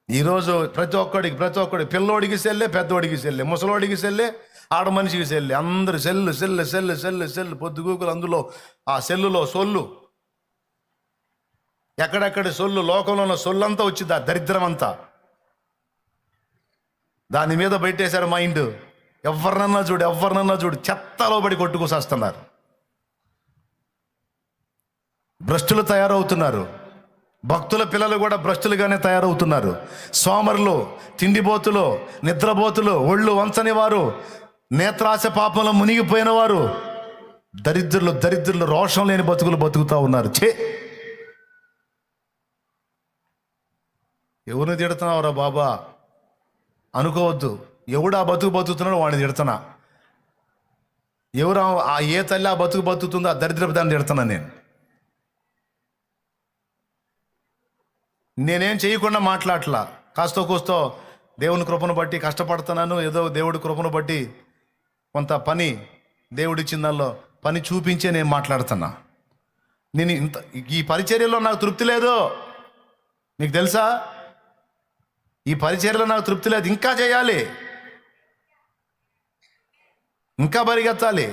ఈరోజు ప్రతి ఒక్కడికి పిల్లోడికి సెల్లే, పెద్దోడికి సెల్లే, ముసలోడికి సెల్లే, ఆడ మనిషికి సెల్లే, అందరు cell cell cell cell cell పొద్దుగూకులు, అందులో ఆ సెల్లులో సొల్లు, ఎక్కడెక్కడ సొల్లు, లోకంలో ఉన్న సొల్లంతా వచ్చింది, ఆ దరిద్రం అంతా దాని మీద పెట్టేశారు మైండ్. ఎవరినన్నా చూడు చెత్తలో పడి కొట్టుకొస్తున్నారు. భ్రష్టులు తయారవుతున్నారు. భక్తుల పిల్లలు కూడా భ్రష్టులుగానే తయారవుతున్నారు. సోమరులు, తిండిబోతులు, నిద్రబోతులు, ఒళ్ళు వంచని వారు, నేత్రాశ పాపంలో మునిగిపోయిన వారు, దరిద్రులు రోషం లేని బతుకులు బతుకుతూ ఉన్నారు. ఎవరిని తిడుతున్నావురా బాబా అనుకోవద్దు. ఎవడు ఆ బతుకు బతుకుతున్నాడో వాడిని తిడుతున్నా. ఎవరు ఏ తల్లి ఆ బతుకు బతుకుతుందో ఆ దరిద్రపు దాన్ని తిడుతున్నా. నేనేం చేయకుండా మాట్లాడలా. కాస్తో కూస్తో దేవుని కృపను బట్టి కష్టపడుతున్నాను. ఏదో దేవుడి కృపను బట్టి కొంత పని దేవుడిచ్చిన దానిలో పని చూపించే నేను మాట్లాడుతున్నా. నేను ఈ పరిచర్యలో నాకు తృప్తి లేదు. మీకు తెలుసా, ఈ పరిచర్యలో నాకు తృప్తి లేదు. ఇంకా చేయాలి, ఇంకా పరిగెత్తాలి.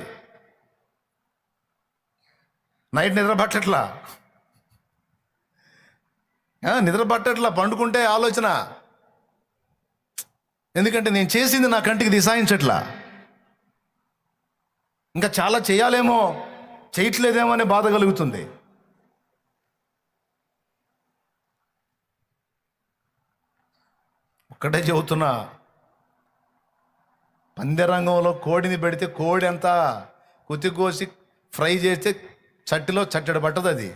నైట్ నిద్ర పట్టట్లా, పండుకుంటే ఆలోచన. ఎందుకంటే నేను చేసింది నా కంటికి దిశాయించట్లా. ఇంకా చాలా చేయాలేమో, చేయట్లేదేమో అనే బాధ కలుగుతుంది. ఒక్కటే చెబుతున్నా, పందెరంగంలో కోడిని పెడితే కోడి అంతా కుతికోసి ఫ్రై చేస్తే చట్టిలో చట్టడి పట్టదు. అది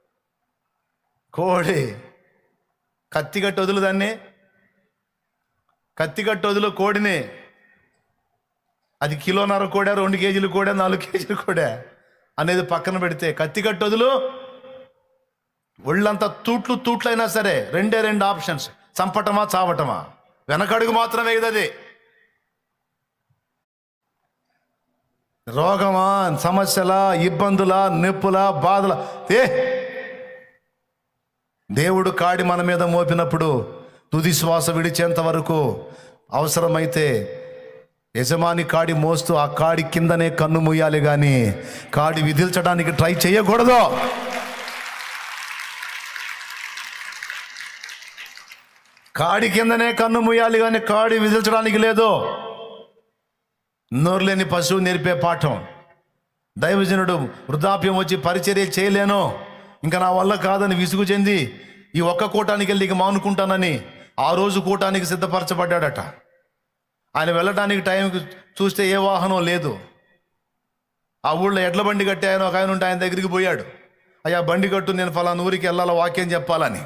కోడి కత్తిగట్టు వదులు, దాన్ని కత్తిగట్టు వదులు కోడిని. అది కిలోన్నర కోడా, 2 కేజీలు కోడా, 4 కేజీలు కోడా అనేది పక్కన పెడితే, కత్తిగట్టు వదులు ఒళ్ళంతా తూట్లైనా సరే 2 ఆప్షన్స్, చంపటమా చావటమా. వెనకడుగు మాత్రమే ఇది. రోగమా, సమస్యల, ఇబ్బందుల, నొప్పుల, బాధల, దేవుడు కాడి మన మీద మోపినప్పుడు తుది శ్వాస విడిచేంత వరకు అవసరమైతే యజమాని కాడి మోస్తూ ఆ కాడి కిందనే కన్ను మూయాలి, కానీ కాడి విదిల్చడానికి ట్రై చేయకూడదు. కాడి కిందనే కన్ను మూయాలి, కానీ కాడి విదిల్చడానికి లేదు. నోరు లేని పశువు నేర్పే పాఠం. దైవజనుడు వృద్ధాప్యం వచ్చి పరిచర్య చేయలేను, ఇంకా నా వల్ల కాదని విసుగు చెంది ఈ ఒక్క కూటానికి వెళ్ళి ఇక మానుకుంటానని ఆ రోజు కూటానికి సిద్ధపరచబడ్డాడట. ఆయన వెళ్ళడానికి టైంకి చూస్తే ఏ వాహనం లేదు. ఆ ఊళ్ళో ఎడ్ల బండి కట్టి ఆయన ఒక ఆయన ఉంటే ఆయన దగ్గరికి పోయాడు. అయ్యా బండి కట్టు, నేను ఫలానా ఊరికి వెళ్ళాలా, వాక్యం చెప్పాలని.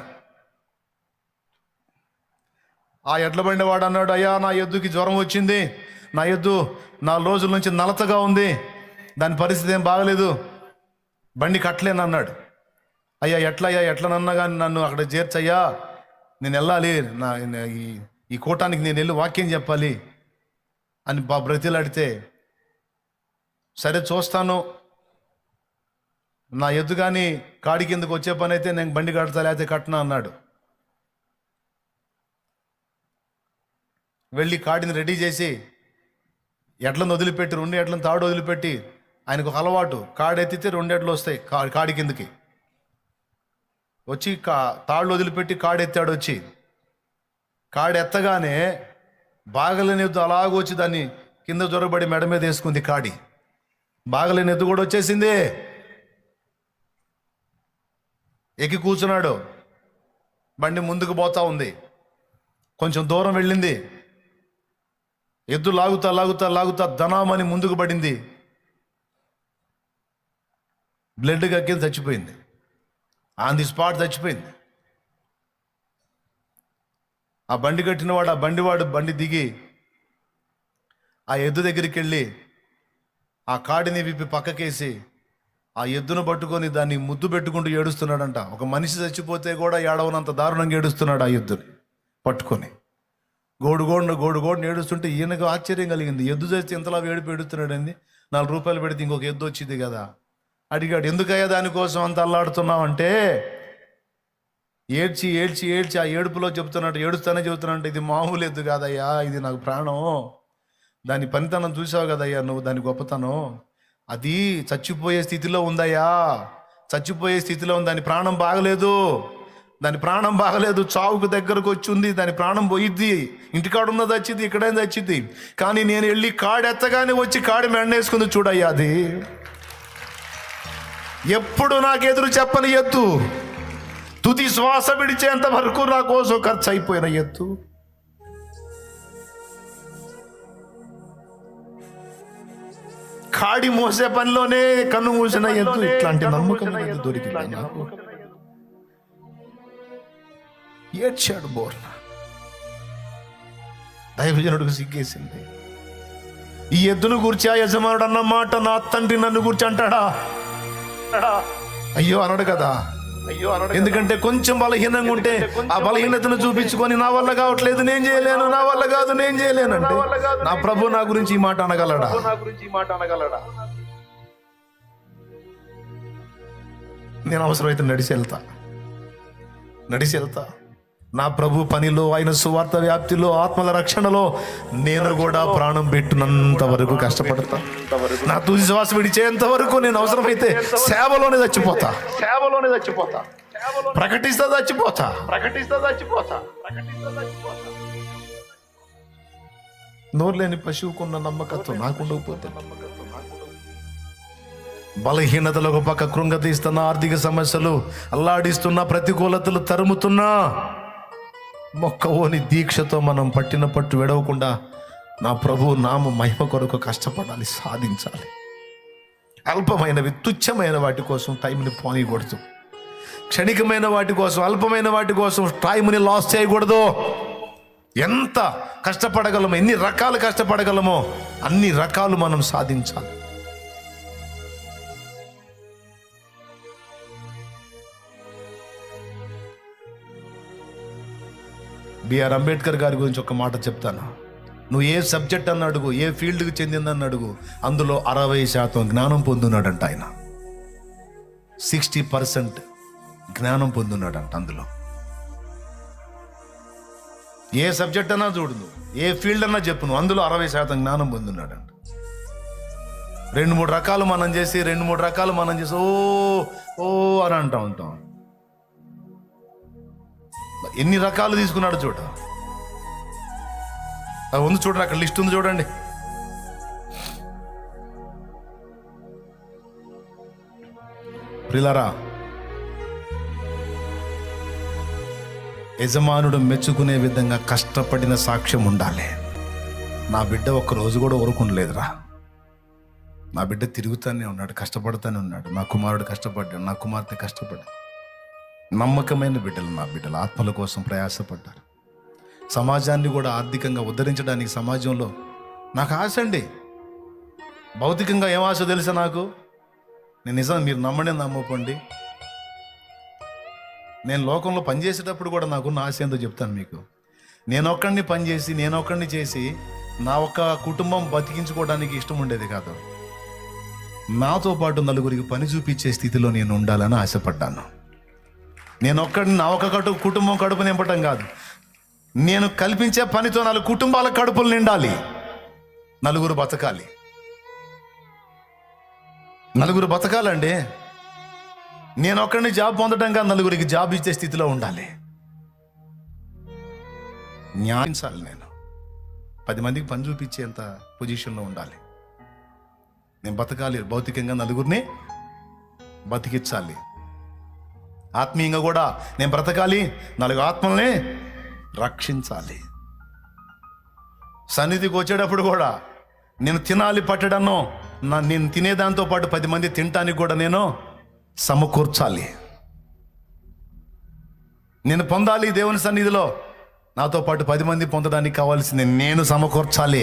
ఆ ఎడ్ల బండి వాడు అన్నాడు, అయ్యా నా ఎద్దుకి జ్వరం వచ్చింది, నా ఎద్దు 4 రోజుల నుంచి నలతగా ఉంది, దాని పరిస్థితి ఏం బాగలేదు, బండి కట్టలేను అన్నాడు. అయ్యా ఎట్లనన్నా కానీ నన్ను అక్కడ చేర్చయ్యా, నేను వెళ్ళాలి, ఈ కూటానికి నేను వెళ్ళి వాక్యం చెప్పాలి అని బ్రతిలాడితే, సరే చూస్తాను, నా ఎద్దు కానీ కాడి కిందకు వచ్చే పని అయితే నేను బండి కడతా, లేకపోతే కట్టనా అన్నాడు. వెళ్ళి కాడిని రెడీ చేసి ఎడ్లను వదిలిపెట్టి 2 ఎడ్లను తాడు వదిలిపెట్టి, ఆయనకు ఒక అలవాటు, కాడు ఎత్తితే 2 ఎడ్లు వస్తాయి కాడి కిందకి వచ్చి, తాళ్ళు వదిలిపెట్టి కాడు ఎత్తాడు. వచ్చి కాడు ఎత్తగానే బాగలేని ఎద్దు అలాగొచ్చి దాన్ని కింద జొరబడి మెడ మీద వేసుకుంది. కాడి బాగలేని ఎద్దు కూడా వచ్చేసింది, ఎక్కి కూర్చున్నాడు. బండి ముందుకు పోతా ఉంది, కొంచెం దూరం వెళ్ళింది. ఎద్దు లాగుతా ధనామని ముందుకు పడింది. బ్లడ్ కక్కింది, చచ్చిపోయింది. ఆన్ ది స్పాట్ చచ్చిపోయింది. ఆ బండి కట్టినవాడు, ఆ బండి దిగి ఆ ఎద్దు దగ్గరికి వెళ్ళి ఆ కాడిని విప్పి పక్కకేసి ఆ ఎద్దును పట్టుకొని దాన్ని ముద్దు పెట్టుకుంటూ ఏడుస్తున్నాడంట. ఒక మనిషి చచ్చిపోతే కూడా ఏడవనంత దారుణంగా ఏడుస్తున్నాడు ఆ ఎద్దుని పట్టుకొని. గోడు ఏడుస్తుంటే ఈయనకు ఆశ్చర్యం కలిగింది. ఎద్దు చేస్తే ఇంతలా ఏడుపు ఏడుస్తున్నాడండి, 4 రూపాయలు పెడితే ఇంకొక ఎద్దు వచ్చింది కదా. అడిగాడు, ఎందుకయ్యా దానికోసం అంత అల్లాడుతున్నావు అంటే, ఏడ్చి ఏడ్చి ఏడ్చి ఆ ఏడుపులో ఏడుస్తానే చెబుతున్నాడు, ఇది మామూలు ఎద్దు కాదయ్యా, ఇది నాకు ప్రాణం. దాని పనితనం చూసావు కదయ్యా నువ్వు, దాని గొప్పతనం. అది చచ్చిపోయే స్థితిలో ఉందయ్యా, చచ్చిపోయే స్థితిలో ఉంది. దాని ప్రాణం బాగలేదు, దాని ప్రాణం బాగలేదు, చావుకు దగ్గరకు వచ్చి ఉంది. దాని ప్రాణం పోయిద్ది, ఇంటికాడ ఉన్నది వచ్చింది, ఇక్కడైనా వచ్చింది. కానీ నేను వెళ్ళి కాడెత్తగానే వచ్చి కాడి మెండేసుకుంది చూడయ్యా. అది ఎప్పుడు నాకు ఎదురు చెప్పని ఎత్తు, తుది శ్వాస విడిచేంత వరకు నా కోసం ఖర్చు అయిపోయిన ఎత్తు. కాడి మోసే పనిలోనే కన్ను మూసిన ఎత్తు. ఇట్లాంటి నమ్మకం దొరికింది నాకు. ఏడ్చాడు బోర్న. దైవజనుడికి సిగ్గేసింది. ఈ ఎద్దును గూర్చి ఆ యజమానుడు అన్న మాట నా తండ్రి నన్ను గూర్చి అంటాడా? అయ్యో అనడు కదా. ఎందుకంటే కొంచెం బలహీనంగా ఉంటే ఆ బలహీనతను చూపించుకొని నా వల్ల కావట్లేదు, నేను చేయలేను, నా వల్ల కాదు, నేను చేయలేను అంటే నా ప్రభు నా గురించి ఈ మాట అనగలడా? నేను అవసరమైతే నడిచి వెళ్తా. నా ప్రభు పనిలో, ఆయన సువార్త వ్యాప్తిలో, ఆత్మల రక్షణలో నేను కూడా ప్రాణం పెట్టినంత వరకు కష్టపడతా. నా తుది శ్వాస విడిచేంత వరకు నేను అవసరమైతే సేవలోనే చచ్చిపోతా. ప్రకటిస్తా చచ్చిపోతా. నోరు లేని పశువుకున్న నమ్మకత్వం నాకుండకపోతే, బలహీనతలు ఒక పక్క కృంగతీస్తున్న, ఆర్థిక సమస్యలు అల్లాడిస్తున్న, ప్రతికూలతలు తరుముతున్నా, మొక్కవోని దీక్షతో మనం పట్టిన పట్టు విడవకుండా నా ప్రభు నామ మహిమ కొరకు కష్టపడాలి, సాధించాలి. అల్పమైనవి, తుచ్చమైన వాటి కోసం టైంని పోనీయకూడదు. క్షణికమైన వాటి కోసం, అల్పమైన వాటి కోసం టైంని లాస్ చేయకూడదు. ఎంత కష్టపడగలమో, ఎన్ని రకాలు కష్టపడగలమో అన్ని రకాలు మనం సాధించాలి. బిఆర్ అంబేద్కర్ గారి గురించి ఒక మాట చెప్తాను. నువ్వు ఏ సబ్జెక్ట్ అన్న అడుగు, ఏ ఫీల్డ్కి చెందిందని అడుగు, అందులో 60% జ్ఞానం పొందున్నాడంట ఆయన. 60% జ్ఞానం పొందున్నాడంట అందులో. ఏ సబ్జెక్ట్ అన్నా చూడు, ఏ ఫీల్డ్ అన్నా చెప్పు, నువ్వు అందులో 60% జ్ఞానం పొందున్నాడంట. 2-3 రకాలు మనం చేసి ఓ అని అంటూ ఉంటాం. ఎన్ని రకాలు తీసుకున్నాడు చూడ. ఉంది చూడండి, అక్కడ లిస్ట్ ఉంది చూడండి. ప్రియులారా, యజమానుడు మెచ్చుకునే విధంగా కష్టపడిన సాక్ష్యం ఉండాలి. నా బిడ్డ ఒక్కరోజు కూడా ఊరుకుండలేదురా. నా బిడ్డ తిరుగుతానే ఉన్నాడు, కష్టపడుతూనే ఉన్నాడు. నా కుమారుడు కష్టపడ్డాడు, నా కుమార్తె కష్టపడ్డాడు. నమ్మకమైన బిడ్డలు, నా బిడ్డలు ఆత్మల కోసం ప్రయాసపడ్డారు. సమాజాన్ని కూడా ఆర్థికంగా ఉద్ధరించడానికి సమాజంలో నాకు ఆశ అండి. భౌతికంగా ఏం ఆశ తెలుసా నాకు? నేను నిజం, మీరు నమ్మకండి, నేను లోకంలో పనిచేసేటప్పుడు కూడా నాకున్న ఆశ ఏందో చెప్తాను మీకు. నేనొక్కడిని పనిచేసి, నేనొక్కడిని చేసి నా ఒక్క కుటుంబం బతికించుకోవడానికి ఇష్టం ఉండేది కాదు. నాతో పాటు నలుగురికి పని చూపించే స్థితిలో నేను ఉండాలని ఆశపడ్డాను. నేనొక్కడిని నా ఒక కుటుంబం కడుపు నింపటం కాదు, నేను కల్పించే పనితో 4 కుటుంబాల కడుపులు నిండాలి, నలుగురు బతకాలండి. నేను ఒక్కడిని జాబ్ పొందడం కాదు, నలుగురికి జాబ్ ఇచ్చే స్థితిలో ఉండాలి. న్యాయించాలి. నేను 10 మందికి పని చూపించేంత పొజిషన్లో ఉండాలి. నేను బతకాలి, భౌతికంగా నలుగురిని బతికించాలి. ఆత్మీయంగా కూడా నేను బ్రతకాలి, 4 ఆత్మల్ని రక్షించాలి. సన్నిధికి వచ్చేటప్పుడు కూడా నేను తినాలి పట్టడనో, నేను తినేదాంతో పాటు 10 మంది తినటానికి కూడా నేను సమకూర్చాలి. నేను పొందాలి దేవుని సన్నిధిలో, నాతో పాటు 10 మంది పొందడానికి కావాల్సింది నేను సమకూర్చాలి.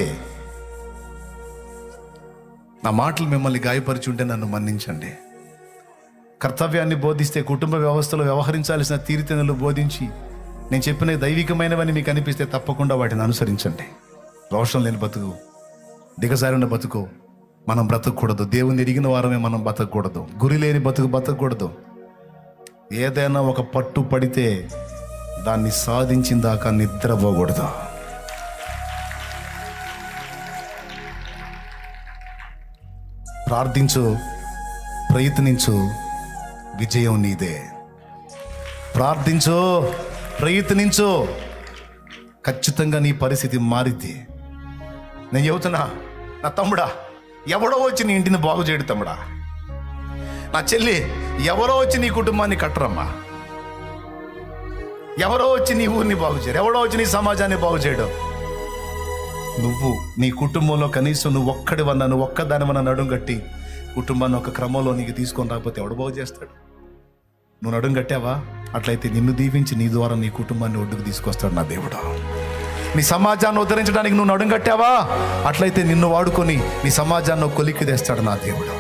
నా మాటలు మిమ్మల్ని గాయపరిచి ఉంటే నన్ను మన్నించండి. కర్తవ్యాన్ని బోధిస్తే, కుటుంబ వ్యవస్థలో వ్యవహరించాల్సిన తీరుతెన్నులు బోధించి నేను చెప్పిన దైవికమైనవని మీకు అనిపిస్తే తప్పకుండా వాటిని అనుసరించండి. రోషం లేని బతుకు, దిగజారిన బతుకు మనం బ్రతకూడదు. దేవుని ఎరిగిన వారమే మనం బతకూడదు. గురి లేని బతుకు బతకూడదు. ఏదైనా ఒక పట్టు పడితే దాన్ని సాధించిన దాకా నిద్రపోకూడదు. ప్రార్థించు, ప్రయత్నించు, విజయం నీదే. ప్రార్థించు, ప్రయత్నించు, ఖచ్చితంగా నీ పరిస్థితి మారితే. నేను చెబుతున్నా, నా తమ్ముడా, ఎవడో వచ్చి నీ ఇంటిని బాగు చేయడు తమ్ముడా. నా చెల్లి, ఎవరో వచ్చి నీ కుటుంబాన్ని కట్టరమ్మా. ఎవరో వచ్చి నీ ఊరిని బాగు చేయడు, ఎవడో వచ్చి నీ సమాజాన్ని బాగు చేయడం. నువ్వు నీ కుటుంబంలో కనీసం నువ్వు ఒక్కడివన్నా, నువ్వు ఒక్కదానివన్నా నడుం కట్టి కుటుంబాన్ని ఒక క్రమంలో నీకు తీసుకొని రాకపోతే ఎవడు బాగు చేస్తాడు? నువ్వు నడుం కట్టావా? అట్లయితే నిన్ను దీవించి నీ ద్వారా నీ కుటుంబాన్ని ఒడ్డుకు తీసుకొస్తాడు నా దేవుడు. నీ సమాజాన్ని ఉద్ధరించడానికి నువ్వు నడుం కట్టావా? అట్లయితే నిన్ను వాడుకొని నీ సమాజాన్ని కొలిక్కి తెస్తాడు నా దేవుడు.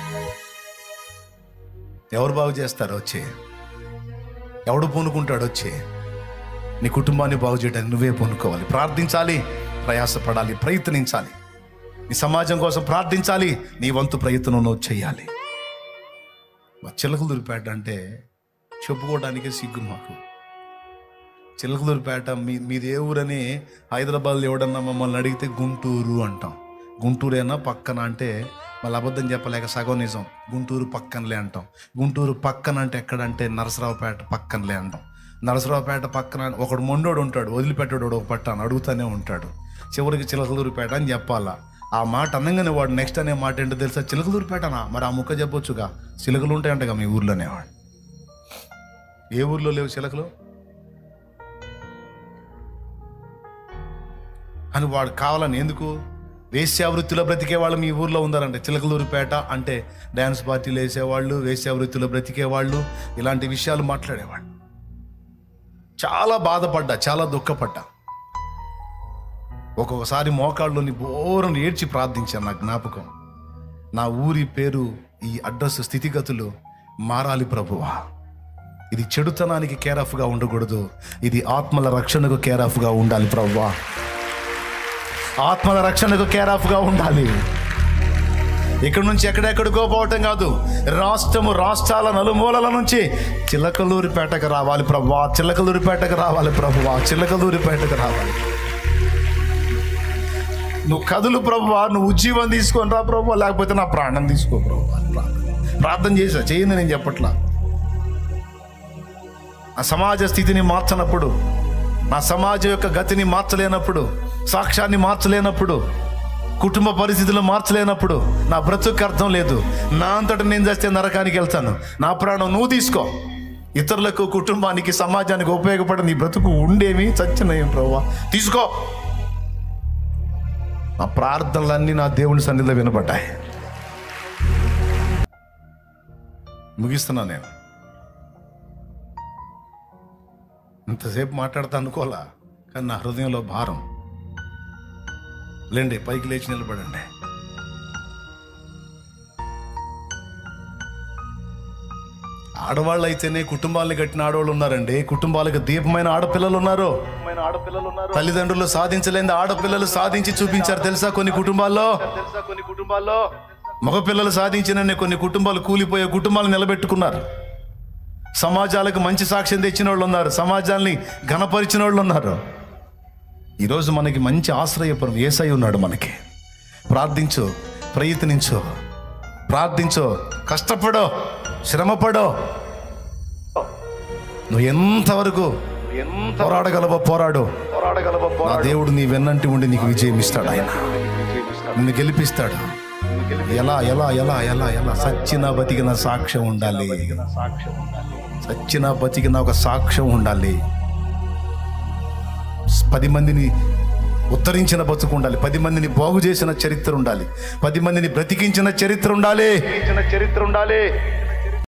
ఎవరు బాగు చేస్తారు? వచ్చి ఎవడు పూనుకుంటాడు? వచ్చి నీ కుటుంబాన్ని బాగు చేయడానికి నువ్వే పూనుకోవాలి. ప్రార్థించాలి, ప్రయాసపడాలి, ప్రయత్నించాలి. నీ సమాజం కోసం ప్రార్థించాలి, నీ వంతు ప్రయత్నం నువ్వు చేయాలి. మా చిలకలూరిపేట అంటే చెప్పుకోవడానికే సిగ్గు మాకు. చిలకలూరిపేట మీది ఏ ఊరని హైదరాబాద్లో ఎవడన్నా మమ్మల్ని అడిగితే గుంటూరు అంటాం. గుంటూరేనా పక్కన అంటే మళ్ళీ అబద్ధం చెప్పలేక సగం నిజం. గుంటూరు పక్కనలే అంటాం. గుంటూరు పక్కన అంటే ఎక్కడంటే నరసరావుపేట పక్కనలే అంటాం. నరసరావుపేట పక్కన ఒకడు మొండోడు ఉంటాడు, వదిలిపెట్టాడు ఒక పట్టాను అడుగుతూనే ఉంటాడు. చివరికి చిలకలూరిపేట అని చెప్పాలా. ఆ మాట అనగానే వాడు నెక్స్ట్ అనే మాట ఏంటో తెలుసా? చిలకలూరిపేటనా? మరి ఆ ముక్క చెప్పొచ్చుగా, చిలకలు ఉంటాయంటగా మీ ఊర్లోనే. వాడు ఏ ఊర్లో లేవు చిలకలు అని వాడు కావాలని ఎందుకు? వేశ్యావృత్తిలో బ్రతికే వాళ్ళు మీ ఊర్లో ఉండాలంటే. చిలకలూరిపేట అంటే డ్యాన్స్ పార్టీలు వేసేవాళ్ళు, వేశ్యావృత్తిలో బ్రతికేవాళ్ళు, ఇలాంటి విషయాలు మాట్లాడేవాళ్ళు. చాలా బాధపడ్డా, చాలా దుఃఖపడ్డా. ఒక్కొక్కసారి మోకాళ్ళలోని బోరను ఏడ్చి ప్రార్థించాను. నా జ్ఞాపకం, నా ఊరి పేరు, ఈ అడ్రస్, స్థితిగతులు మారాలి ప్రభువా. ఇది చెడుతనానికి కేరాఫ్గా ఉండకూడదు, ఇది ఆత్మల రక్షణకు కేరాఫ్గా ఉండాలి ప్రభువా. ఆత్మల రక్షణకు కేరాఫ్గా ఉండాలి. ఇక్కడ నుంచి ఎక్కడెక్కడికో పోవటం కాదు, రాష్ట్రాల నలుమూలల నుంచి చిలకలూరిపేటకు రావాలి ప్రభువా, చిలకలూరిపేటకు రావాలి ప్రభువా, చిలకలూరిపేటకు రావాలి. నువ్వు కదులు ప్రభువా, నువ్వు ఉజ్జీవం తీసుకొని రా ప్రభువా, లేకపోతే నా ప్రాణం తీసుకో ప్రభువా. ప్రార్థన చేసా, చేయండి, నేను చెప్పట్లా. ఆ సమాజ స్థితిని మార్చనప్పుడు, నా సమాజం యొక్క గతిని మార్చలేనప్పుడు, సాక్ష్యాన్ని మార్చలేనప్పుడు, కుటుంబ పరిస్థితులు మార్చలేనప్పుడు నా బ్రతుకు అర్థం లేదు. నా అంతటా నేను చేస్తే నరకానికి వెళ్తాను. నా ప్రాణం నువ్వు తీసుకో. ఇతరులకు, కుటుంబానికి, సమాజానికి ఉపయోగపడే నీ బ్రతుకు ఉండేమి చచ్చినయం ప్రభువా, తీసుకో. నా ప్రార్థనలన్నీ నా దేవుని సన్నిధిలో వినబడ్డాయి. ముగిస్తున్నా. నేను ఇంతసేపు మాట్లాడతా అనుకోలా, కానీ నా హృదయంలో భారం. లేండి, పైకి లేచి నిలబడండి. ఆడవాళ్ళు అయితేనే కుటుంబాలను కట్టిన ఆడవాళ్ళు ఉన్నారండి. కుటుంబాలకు దీపమైన ఆడపిల్లలు ఉన్నారు. తల్లిదండ్రులు సాధించలేని ఆడపిల్లలు సాధించి చూపించారు తెలుసా? కొన్ని కుటుంబాల్లో మగపిల్లలు సాధించిన కొన్ని కుటుంబాలు కూలిపోయే కుటుంబాలు నిలబెట్టుకున్నారు. సమాజాలకు మంచి సాక్ష్యం తెచ్చిన వాళ్ళు ఉన్నారు, సమాజాన్ని ఘనపరిచిన వాళ్ళు ఉన్నారు. ఈరోజు మనకి మంచి ఆశ్రయపురం యేసయ్య ఉన్నాడు మనకి. ప్రార్థించు, ప్రయత్నించు, ప్రార్థించు, కష్టపడో, శ్రమపడో. నువ్వు ఎంతవరకు పోరాడగలవో పోరాడు. నా దేవుడు నీ వెన్నంటి ఉండి నీకు విజయం ఇస్తాడు. ఆయన నిన్ను గెలిపిస్తాడు. ఎలా ఎలా ఎలా ఎలా ఎలా సచ్చిన బతికిన సాక్ష్యం ఉండాలి. సచ్చిన బతికిన ఒక సాక్ష్యం ఉండాలి. 10 మందిని ఉత్తరించిన బతుకు ఉండాలి. 10 మందిని బాగు చేసిన చరిత్ర ఉండాలి. 10 మందిని బ్రతికించిన చరిత్ర ఉండాలి.